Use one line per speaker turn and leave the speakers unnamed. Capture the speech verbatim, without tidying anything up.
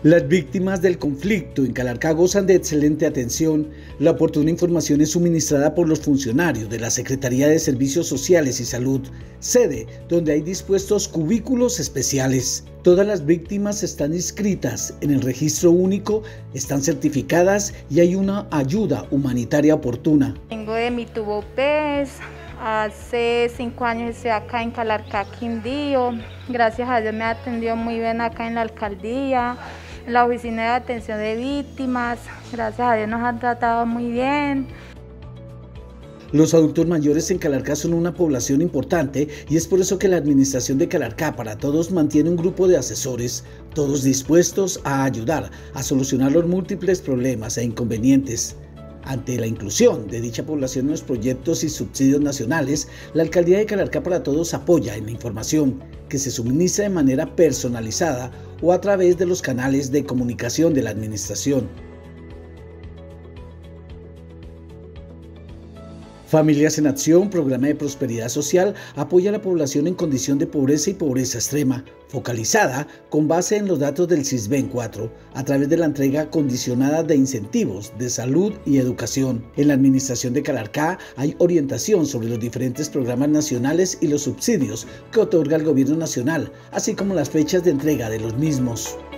Las víctimas del conflicto en Calarcá gozan de excelente atención. La oportuna información es suministrada por los funcionarios de la Secretaría de Servicios Sociales y Salud, sede donde hay dispuestos cubículos especiales. Todas las víctimas están inscritas en el registro único, están certificadas y hay una ayuda humanitaria oportuna.
Vengo de mi tubo P E S, hace cinco años estoy acá en Calarcá, Quindío. Gracias a Dios me ha atendido muy bien acá en la alcaldía, en la oficina de atención de víctimas. Gracias a Dios nos han tratado muy bien.
Los adultos mayores en Calarcá son una población importante y es por eso que la administración de Calarcá para Todos mantiene un grupo de asesores, todos dispuestos a ayudar a solucionar los múltiples problemas e inconvenientes. Ante la inclusión de dicha población en los proyectos y subsidios nacionales, la Alcaldía de Calarcá para Todos apoya en la información que se suministra de manera personalizada o a través de los canales de comunicación de la administración. Familias en Acción, programa de prosperidad social, apoya a la población en condición de pobreza y pobreza extrema, focalizada con base en los datos del SISBEN cuatro, a través de la entrega condicionada de incentivos de salud y educación. En la administración de Calarcá hay orientación sobre los diferentes programas nacionales y los subsidios que otorga el gobierno nacional, así como las fechas de entrega de los mismos.